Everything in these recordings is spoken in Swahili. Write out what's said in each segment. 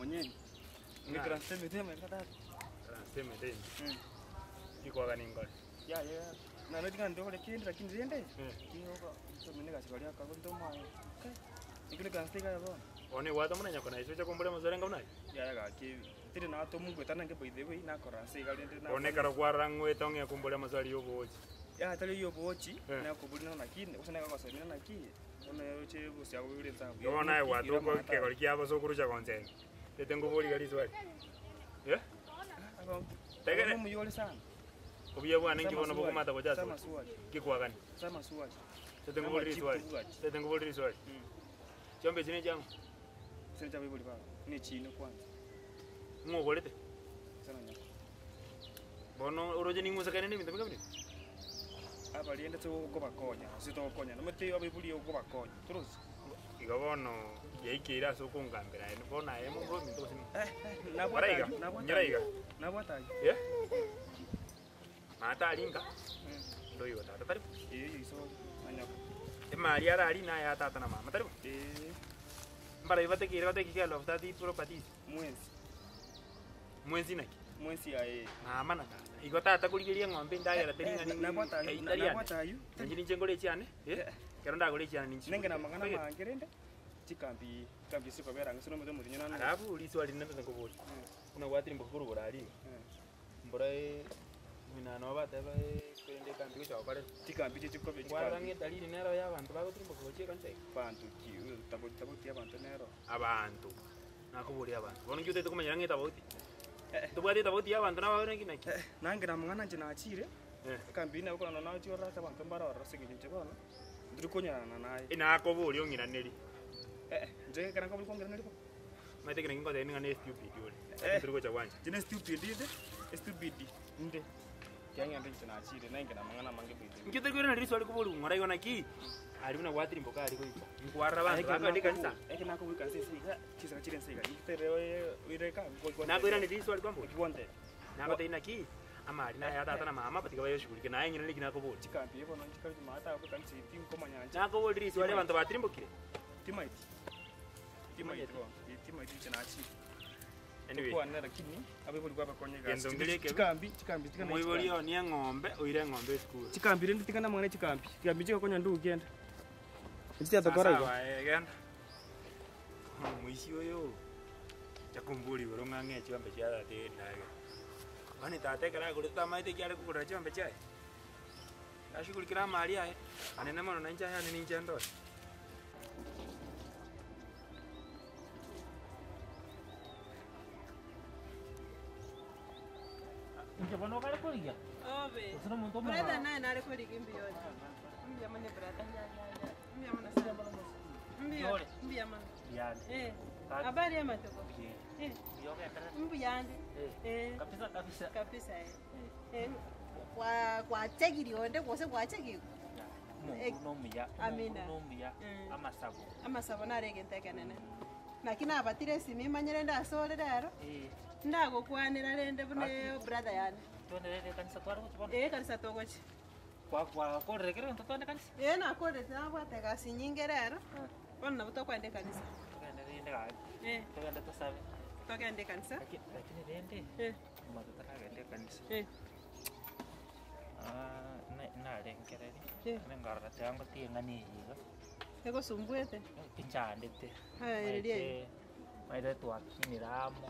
mwenyewe. Ngikira sema tema kada. Sema tena. Iko gani ngori? Ya. Na ndio ndio ile kindi lakini ziende. Kioko mimi nikasigalia kwa ndo mwa. Ikile kansteka yabo. One watu mwana nyako na icho cha kumbura mazore ngaunai. Ya ki tiri na to mungu tana nge boide we na kora se galende na. One kara kwarangwe tonge kumbura mazari yobochi. Ya tali yobochi na kubulina na kine usana kwa sababu na ki. Ona che busia wile ntabu. Yona watu ko ke golikia abasokuru cha konse. Tetengo boli gali swali. Yeah? Tegere mu yole sana. Obiye bwana nkibono bokumata ko jasa. Sama swali. Kikwagani. Sama swali. Tetengo boli swali. Tetengo boli swali. Chombe chine jangu. Sina cha bibuli baba. Ni chino kwanza. Ngogolete. Sana nyako. Bono uroje ningusa kana ni mitamika bini. Aba lienda to ko bakonya. Sito konya. No mete abibuli ko bakonya. Turuzi. Igabono yeikira so kungambira ene bona emo bro mitosi. Nabwataiga. Nyiraiga. Nabwataiga. Yeah. Mata alinga. Ndo yo tata tari. Iso anyako. Mali ara ali na ya tata na mama tari. Mbara ibate kira lo tati properties. Mwezi naki. Mwezi ya mama na igo tata kuligiria ng'ombe ndagera teringa ni nabwatayu. Njini chengole chiane. Kero ndagole chiane ninchi. Nenge na mangana mangerende. Chikambi siko bera ngisino muzo muzinyana na. Alafu uliswali nenda ngoboli. Una watiri mbokuru borali. Mbora mina no bata ba kwende kambi ko pare chikambi chiko be chikambi warange dalili nero y'abantu bagotiri mbokoche kanse bantu ki tabuti abantu nero abantu nakuburi abantu bono ngite tukumenya ngita bauti tubwate tabauti y'abantu nabawone kinaki nange na mwana nje naachire kambi na uko na chiora ta bantu mbara warasige nje kono ndiri konyana naye ina akoburi ongina neri nje kana kabuli kongera neri ko mate kina ngingo teni ngane stupid yole ndiri ko chawanja jine stupid nde Kanya ndi tunachire nange na mangana mange bidi. Ngite kwera na riswali kubulu ngora yona ki. Ali una watiri mboka ali ko. Ngwara bantu akandi kanisa. Eke nako wika sisi kisa chire nsega. Itere wireka ngo. Na kwera ni riswali kwambo. Kibonde. Na bata ina ki. Ama ali na ya tata na mama batika bayo shugulike na yengina liki nako bodi. Chikambi yebo na chikambi mata ko kanisi tinko manyanja. Nako bodi riswali bantu batiri mbokire. Timaiti tunachire. Anyway, kwa nera kini abibuli kwa bakonye gas. Chikambi tikana. Muibuli oni ng'ombe oire ng'ombe school. Chikambi ndi tikana mwana chikambi. Chikambi chiko konya ndu ugenda. Nti atokora hiyo. Sawa genda. Muishi oyo. Chakumbuli boronga nge chikambi cha tate ndaga. Bani tate kara kuleta maite kyale kukura chikambi cha. Ashikulikira mali aye. Anene mono nanja ya nini njendo. Inja bono kare koliga. Obe. Usana monto mo. Brother naye nare koliga mbio. Mbia mane brother. Mbia mane sana. Mbia mane. Yande. Habari ya matoko. Mbio kare. Mbiyande. Kabisa. Kwa chegiri onde kose kwa chegiri. No mia. Amina. No mia. Amasabo. Amasabo nare gentekenene. Nakina abatire simi manyere ndasore rero. Ndago kwanira rende bune brother yani. Tuendelee kanisa twaro tubona. Kanisa togochi. Kwa korekere ntotone kanisa. Na korete nabwate gasi nyinge rero. Bonna buto kwende kanisa. Tuende gaji. Tuende tusabe. Togende kanisa. Lakini rende. Matutaka gende kanisa. Na rengereri. Nengarra tango tiengani yiga. Ego sumbuete. Pinchandete. Rie. Maire twakiniramo.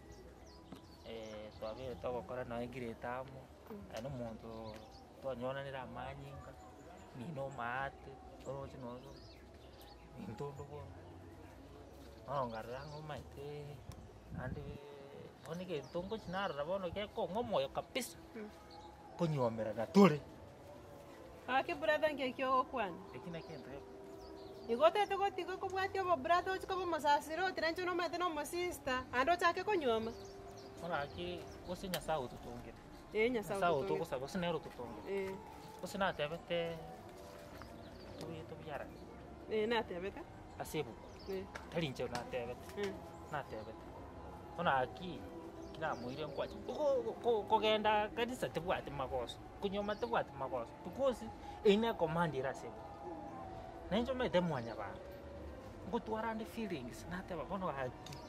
Twabere togokora na ingiretamu ano muntu twanyonanira amanyinga nino mate orochi nozo intondo bo ngarrango maite ande onike tongo chinara bono ke ko ngomoyo kabisa konyomera na tore Ake brother nge kyo kwana ekina kento Igote to gotigo ko bwatyo bo brother ochiko bo masasiro tirancho no mate no sister ando chake konyoma Ora aqui você já sabe tudo onde. Já sabe. Sabe tudo, você não é tudo onde. Você não teve até tu viara. Na teve tá? Acebo. Tarincho na teve. Na teve. Ora aqui kina muire ngwachi. Ko genda kanisa te bwate makoso. Kunyoma te bwate makoso. Because ina command ira sebo. Na njo mete mwanya ba. Ngutwara ndi feelings na tebe bono aqui.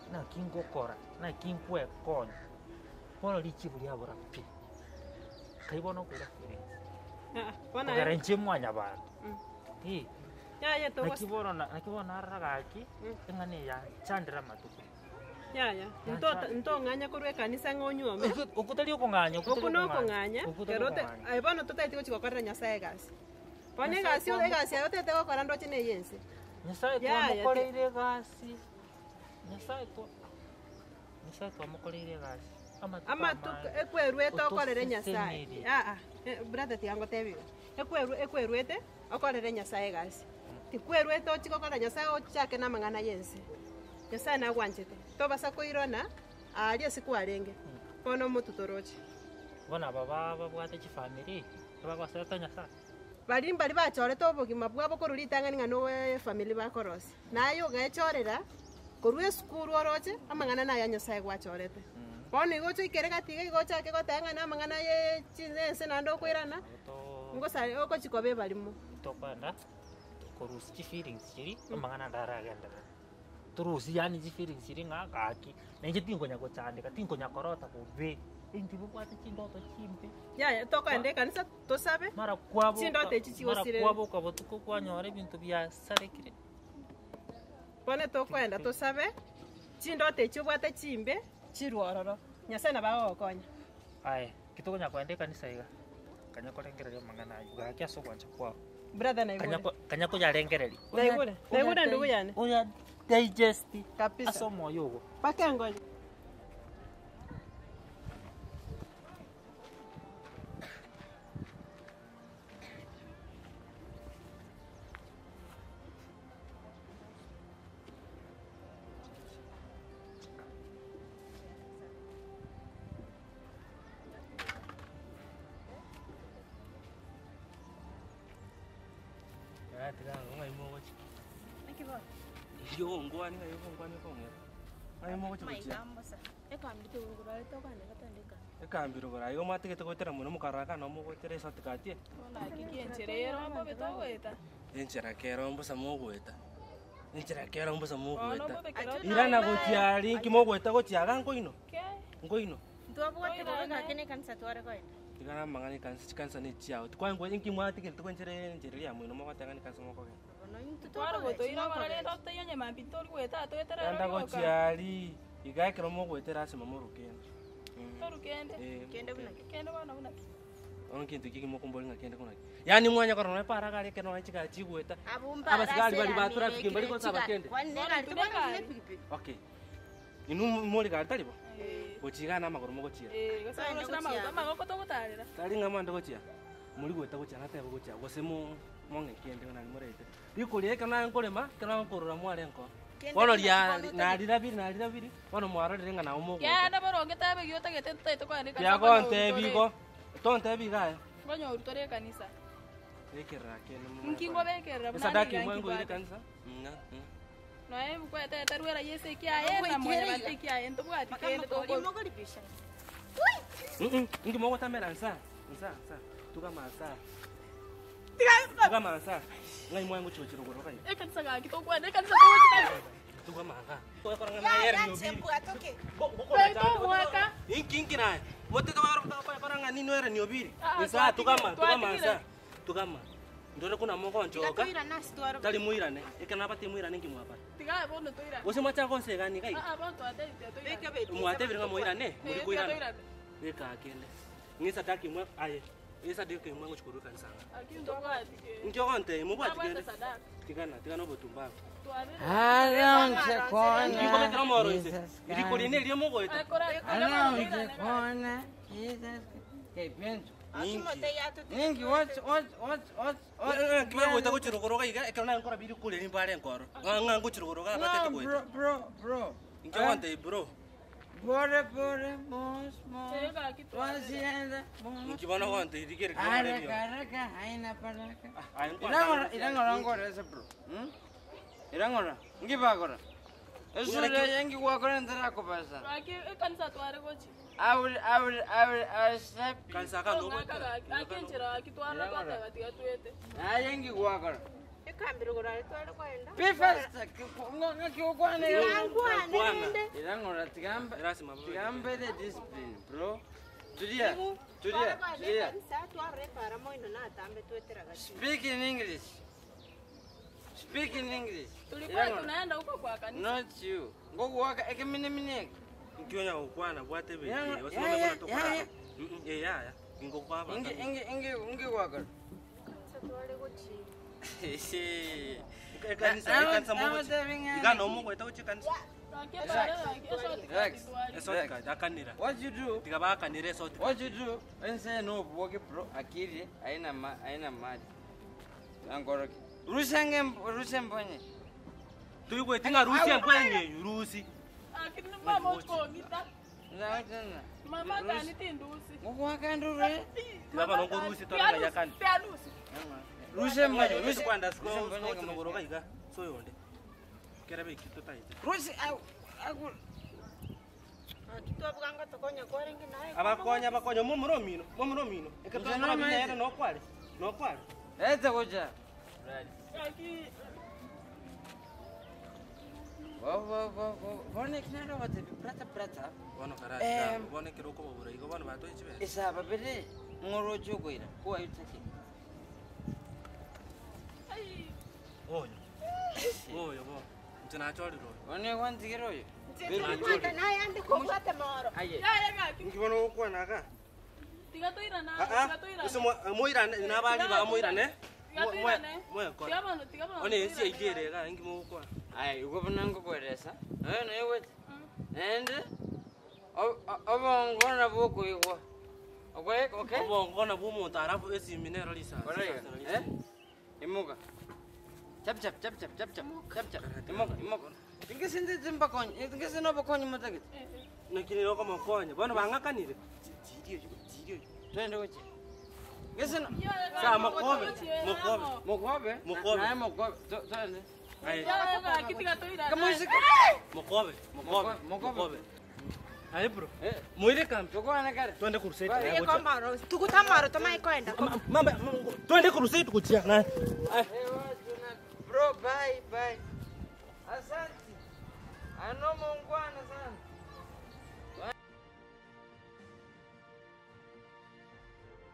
na kingokora na kinkwe konya bono lichibu lya burapi kaibono kura kire Bona garanche mwanya bantu ya to nakibona ragaki ngane ya chandira matuko ya nto nganya kurwe kanisa ngonyuome ukutali okonganya okuno konganya kerote bono tutaiti gochikokorera nyasaye gasi bone gasi ayo tete gokora ndoche ne yense nyasaye twamukoreire gasi nyasaye twamukoreire gasi amatuko ekwerwete okorere nyasaye brother tiango tebio ekwerwete okorere nyasaye gasi tikwerwete ochikokora nyasaye ochake na mang'ana yense nyasaye nagwanchete tobasa koirona ali esikwalenge bono mututoroche bona baba babwate chifamily babaseta nyasaye bali bachorete obogima bwabo koruritang'ani ng'ano family bakorosi nayo gechorera korwa esukuru oroche amang'ana naye nyasaye gwachorete bono igocho ikere gatiga igochake gotang'ana amang'ana ye chinsense nando okoirana ngosare okochikobe balimo tokwenda korusi chifeelings chiri amang'ana ndaragenda turusi yani chifeelings chiri ng'akaki nenje tingonya gochandika tingonya korota kube indi bwate chindoto chimbe ya tokwenda kanisa tosabe mara kwabo chindoto echi chiosire mara kwabo kabotuko kwanyore bintu bya sarekire bone tokwenda tosabe chindoto echi bwate chimbe chirwororo nyasaye nabagokonya aye kitogonya kwenda kanisa iga kanya korengereria mang'ana yuga kiaso kwancha kwao brother naigure kanya kujarengereri naigure ndugu yani oya digest kabisa asomo yogo pakengoje Ngwani mo chibuchia ekambiro bara yo mategete gotera muno mukaraka no mugotera satikatie enchera kero mbusa mugweta irana gotiari nkimogweta gotiaga ngoino igana mangani kansa ni chiao kwa ngwe nkimwatigete tukwenjere njere ya muno mogotanga ni kansa moko anda gotiari igakero mogwetera asema murukende onkintu kiki mokumbolinga kende kuna yani mwanya korona para kale keno achika chigweta abasigali bali batura fikimbali ko saba kende okay inu moli kale talibo gochigana amakoro mogochira tali ngamanda gochia muri gweta gochia natebo gochia gosemo monge kende na murete bikuri kana nkolema kana nkorora mwarenko bono lia nalirabiri bono mwarorere na umugo ya na boronge tabe gyote getete to kwani ka ya konte bigo tonte biga banyo urutore kanisa ekera kene nkingo bekera bana sadaki mwangu ile kanisa no em kwete tarwera yese kia na mwe batiki aye ndo bwati kende to imogolipisha ngi mogo tamera nsa tukamasa ngai mwangu chochiro goroka kanisa ga kito kwani kanisa to tukamaka to koranga na yeri nyobi to mwaka inki naye mote to koranga ni noera nyobiri nsa tukama ndore kuna moko njoka tali muirane ekana bati muirane ngimwapa tiga bono toira ose macha konse gani kai bonto ate toira mwate biringa muirane muri kuirane beka akende ngisa taki mwa aye esa deke mwangu chukuru kanisa akindo bwati njogonte mubwati kende tigana botumba Aronche kona. Ngiko metro moro ise. Iri koline ri mogo eta. Aronche kona. Jesus. Hey, Piento. Ningi what? Kima goita go chirogoroga iga ekana nkora biri kule ni bare nkoro. Nga go chirogoroga batete goita. Bro. Njogonte bro. Bore, mos. Wasienda. Nkibona gonte irigere kare bio. Araka, haina paraka. Irangora ngora ese bro. Irangora. Ngibagora. Esure yengi wakora ndara ko pasa. Aki kanisa tware gochi. I will accept. Kanisa ka ndo. Akinjira akitwara kwate batiga tuete. Yengi wakora. kambiro gorare twale kwenda. Be fast. Ngakikwane. Ngakwane. Irangora tigambe. Lazima bro. Tigambe the discipline, bro. Tulia. Tulia. Speak in English. Speak in English. Tulikuwa tunaenda huko kwa kanisa. Not you. Ngoku waka ekemine. Nkionya ukwana bwate beke. Wasimame kuna toka. Ya. Ingo kwa hapa. Inge waka. Twale gochi. Kanisa mungu. Igana omungu eta uchikanisa. What you do? What you do? And say no, walk bro. Akiri, aina mad. Angoroki. Rusemponye. Tuikwe tinga rusi amponye rusi. Akini mama utongita. Ndawatana. Mama kani tindusi. Ngokwakandure. Baba nongo rusi tora yakani. Pianusi. Rusemponye, rusi kwanda sko ngoroka iga. So yonde. Kera be kito taite. Rusi aku Tutobuganga tokonya korengi naye. Abakonya momuromino. Ekatona bina no kwale. Ete koja. Aki Vone kinaro wate prata. Bono karata. Bone kiroko bobura igo bano bato ichibe. Isa babere ngoro chokoira. Ko ayutaki. Oyo bo. Mtana choriro. One wanzigero yo. Mwana naye andi kukwata moro. Aye. ya ngaki. Ngibona ukwana ka. Tigatoira na. Uso moira na bali ba moira ne. Moya ko. Tigabano. One esi igere ka ngimo ukwa. Aye, uko banango kweresa. No yewe. And obongona boko igwa. Okay? Obongona bumu tarafu esi minero lisa. Imuka. Chap. Imuka. Tingesinde zimba konyi. Tingesino bakonyi mutagit. Nakini loko makonya. Bono bangakanire. Twende weche. Gesino. Sa mokobe. Na mokobe. Twende. Aye. Ya ngaki tigatoira. Kamusika. Mokobe. Aye bro. Muire kamp. Tukwana kare. Twende kuruseti. Ye komaro. Tukutamaro tomai kwenda. Mamba twende kuruseti kutia na. Bro, bye. Asante. Ano mungwana sana.